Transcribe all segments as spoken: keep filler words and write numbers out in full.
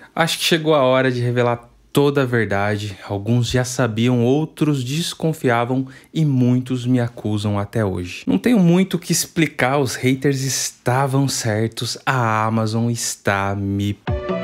Acho que chegou a hora de revelar toda a verdade. Alguns já sabiam, outros desconfiavam e muitos me acusam até hoje. Não tenho muito o que explicar, os haters estavam certos, a Amazon está me...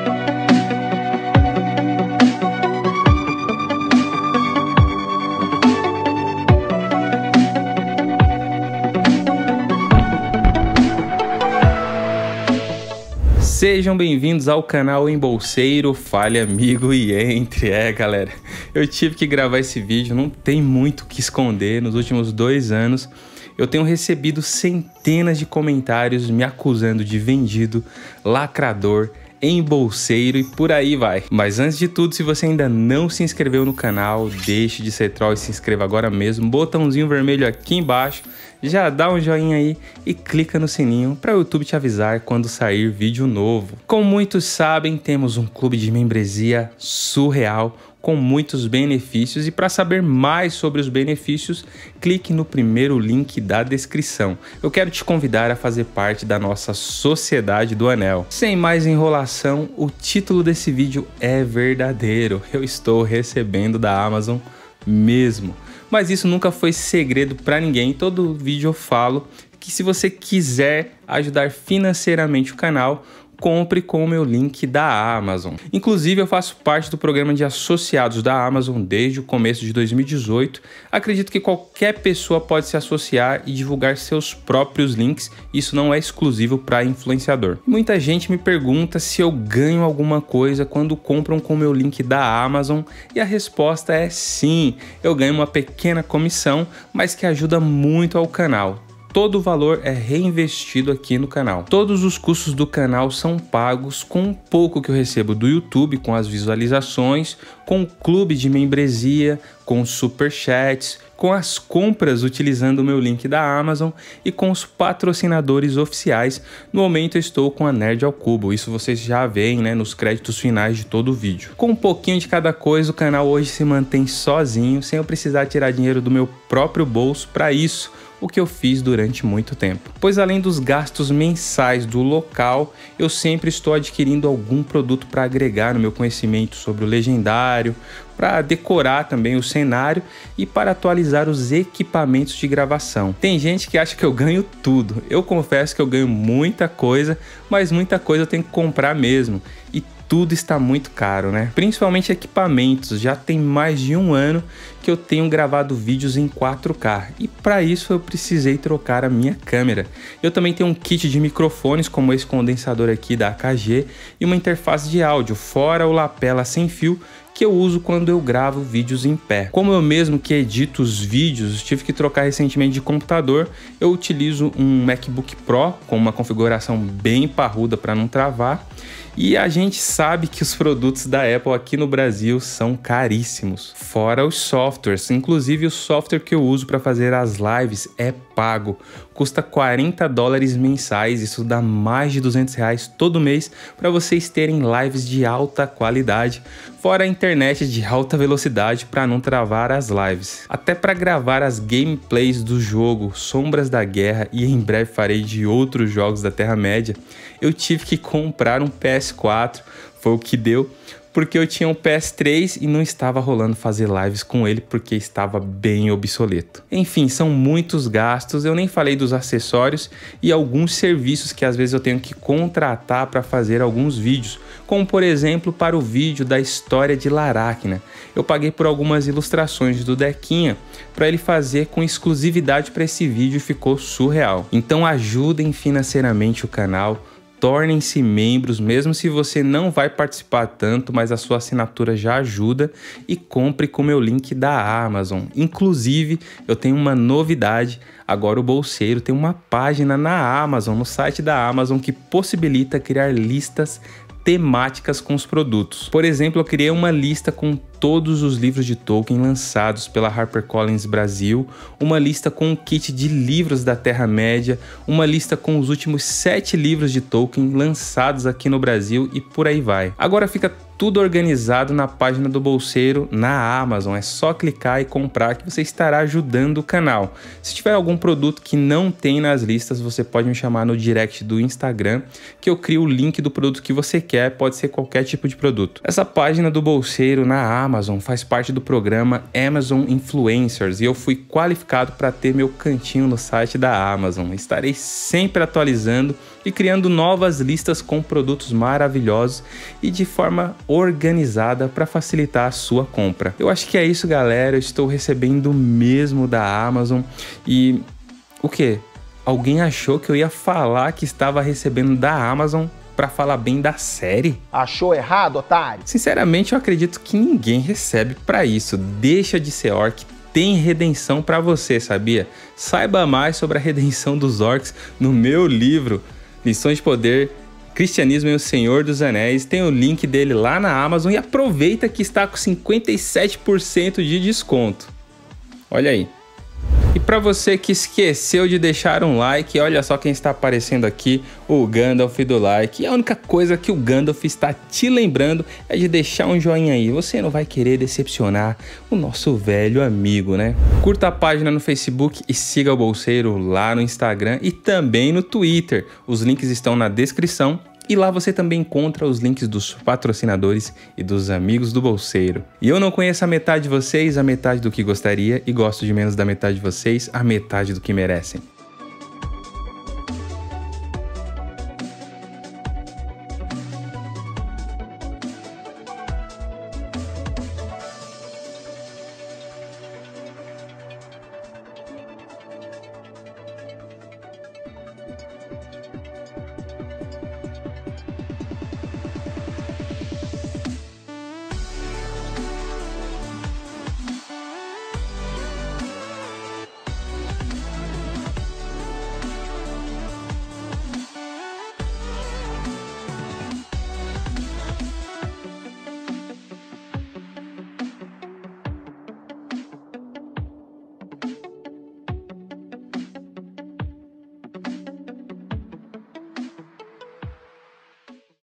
Sejam bem-vindos ao canal Embolseiro, fale amigo e entre. É galera, eu tive que gravar esse vídeo, não tem muito o que esconder. Nos últimos dois anos eu tenho recebido centenas de comentários me acusando de vendido, lacrador, embolseiro e por aí vai. Mas antes de tudo, se você ainda não se inscreveu no canal, deixe de ser troll e se inscreva agora mesmo. Botãozinho vermelho aqui embaixo, já dá um joinha aí e clica no sininho para o YouTube te avisar quando sair vídeo novo. Como muitos sabem, temos um clube de membresia surreal com muitos benefícios, e para saber mais sobre os benefícios, clique no primeiro link da descrição. Eu quero te convidar a fazer parte da nossa Sociedade do Anel. Sem mais enrolação, o título desse vídeo é verdadeiro. Eu estou recebendo da Amazon mesmo. Mas isso nunca foi segredo para ninguém. Todo vídeo eu falo que se você quiser ajudar financeiramente o canal, compre com o meu link da Amazon. Inclusive, eu faço parte do programa de associados da Amazon desde o começo de dois mil e dezoito. Acredito que qualquer pessoa pode se associar e divulgar seus próprios links. Isso não é exclusivo para influenciador. Muita gente me pergunta se eu ganho alguma coisa quando compram com o meu link da Amazon, e a resposta é sim. Eu ganho uma pequena comissão, mas que ajuda muito ao canal. Todo o valor é reinvestido aqui no canal. Todos os custos do canal são pagos com um pouco que eu recebo do YouTube, com as visualizações, com o clube de membresia, com os superchats, com as compras utilizando o meu link da Amazon e com os patrocinadores oficiais. No momento eu estou com a Nerd ao Cubo, isso vocês já veem, né, nos créditos finais de todo o vídeo. Com um pouquinho de cada coisa, o canal hoje se mantém sozinho, sem eu precisar tirar dinheiro do meu próprio bolso para isso, o que eu fiz durante muito tempo. Pois além dos gastos mensais do local, eu sempre estou adquirindo algum produto para agregar no meu conhecimento sobre o Legendário, para decorar também o cenário e para atualizar os equipamentos de gravação. Tem gente que acha que eu ganho tudo. Eu confesso que eu ganho muita coisa, mas muita coisa eu tenho que comprar mesmo. E tudo está muito caro, né? Principalmente equipamentos. Já tem mais de um ano que eu tenho gravado vídeos em quatro K e para isso eu precisei trocar a minha câmera. Eu também tenho um kit de microfones como esse condensador aqui da A K G e uma interface de áudio, fora o lapela sem fio que eu uso quando eu gravo vídeos em pé. Como eu mesmo que edito os vídeos, tive que trocar recentemente de computador, eu utilizo um MacBook Pro com uma configuração bem parruda para não travar. E a gente sabe que os produtos da Apple aqui no Brasil são caríssimos, fora os softwares. Inclusive o software que eu uso para fazer as lives é pago, custa quarenta dólares mensais, isso dá mais de duzentos reais todo mês para vocês terem lives de alta qualidade, fora a internet de alta velocidade para não travar as lives. Até para gravar as gameplays do jogo Sombras da Guerra, e em breve farei de outros jogos da Terra-média, eu tive que comprar um P S quatro, foi o que deu, porque eu tinha um P S três e não estava rolando fazer lives com ele porque estava bem obsoleto. Enfim, são muitos gastos, eu nem falei dos acessórios e alguns serviços que às vezes eu tenho que contratar para fazer alguns vídeos, como por exemplo para o vídeo da história de Laracna. Eu paguei por algumas ilustrações do Dequinha para ele fazer com exclusividade para esse vídeo e ficou surreal. Então ajudem financeiramente o canal, tornem-se membros, mesmo se você não vai participar tanto, mas a sua assinatura já ajuda, e compre com o meu link da Amazon. Inclusive, eu tenho uma novidade, agora o Bolseiro tem uma página na Amazon, no site da Amazon, que possibilita criar listas temáticas com os produtos. Por exemplo, eu criei uma lista com todos os livros de Tolkien lançados pela HarperCollins Brasil, uma lista com um kit de livros da Terra-média, uma lista com os últimos sete livros de Tolkien lançados aqui no Brasil e por aí vai. Agora fica tudo organizado na página do Bolseiro na Amazon, é só clicar e comprar que você estará ajudando o canal. Se tiver algum produto que não tem nas listas, você pode me chamar no direct do Instagram, que eu crio o link do produto que você quer, pode ser qualquer tipo de produto. Essa página do Bolseiro na Amazon faz parte do programa Amazon Influencers e eu fui qualificado para ter meu cantinho no site da Amazon. Estarei sempre atualizando e criando novas listas com produtos maravilhosos e de forma organizada para facilitar a sua compra. Eu acho que é isso, galera. Eu estou recebendo mesmo da Amazon e o que? Alguém achou que eu ia falar que estava recebendo da Amazon para falar bem da série? Achou errado, otário? Sinceramente, eu acredito que ninguém recebe para isso. Deixa de ser orc. Tem redenção para você, sabia? Saiba mais sobre a redenção dos orcs no meu livro Lições de Poder, Cristianismo e o Senhor dos Anéis. Tem o link dele lá na Amazon e aproveita que está com cinquenta e sete por cento de desconto. Olha aí. E para você que esqueceu de deixar um like, olha só quem está aparecendo aqui, o Gandalf do like. E a única coisa que o Gandalf está te lembrando é de deixar um joinha aí. Você não vai querer decepcionar o nosso velho amigo, né? Curta a página no Facebook e siga o Bolseiro lá no Instagram e também no Twitter. Os links estão na descrição. E lá você também encontra os links dos patrocinadores e dos amigos do Bolseiro. E eu não conheço a metade de vocês, a metade do que gostaria, e gosto de menos da metade de vocês, a metade do que merecem.